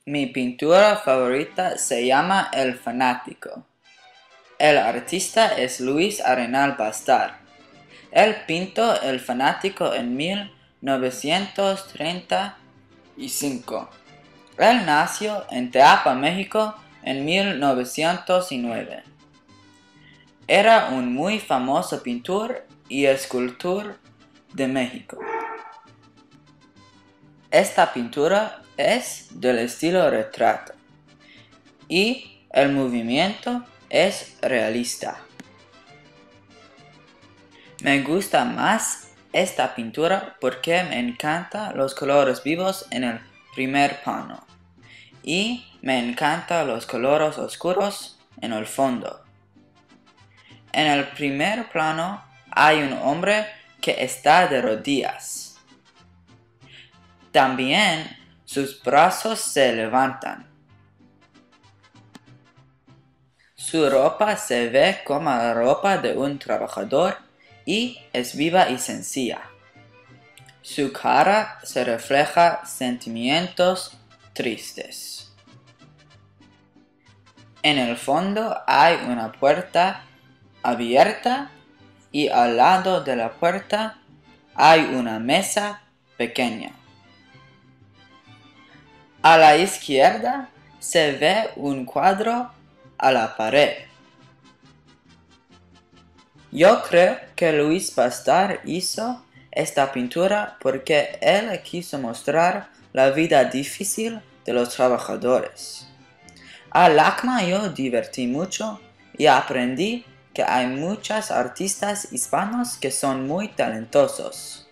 Mi pintura favorita se llama El Fanático. El artista es Luis Arenal Bastar. Él pintó El Fanático en 1935. Él nació en Teapa, México, en 1909. Era un muy famoso pintor y escultor de México. Esta pintura es del estilo retrato y el movimiento es realista. Me gusta más esta pintura porque me encantan los colores vivos en el primer plano y me encantan los colores oscuros en el fondo. En el primer plano hay un hombre que está de rodillas. También sus brazos se levantan. Su ropa se ve como la ropa de un trabajador y es viva y sencilla. Su cara se refleja sentimientos tristes. En el fondo hay una puerta abierta y al lado de la puerta hay una mesa pequeña. A la izquierda se ve un cuadro a la pared. Yo creo que Luis Bastar hizo esta pintura porque él quiso mostrar la vida difícil de los trabajadores. Al ACMA yo divertí mucho y aprendí que hay muchos artistas hispanos que son muy talentosos.